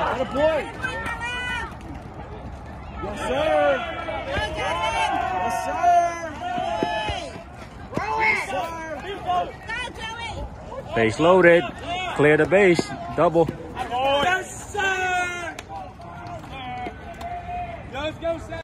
Got a point. Yes, sir. Yes, sir. Base loaded. Clear the base. Double. Yes, sir. Let's go, Sam.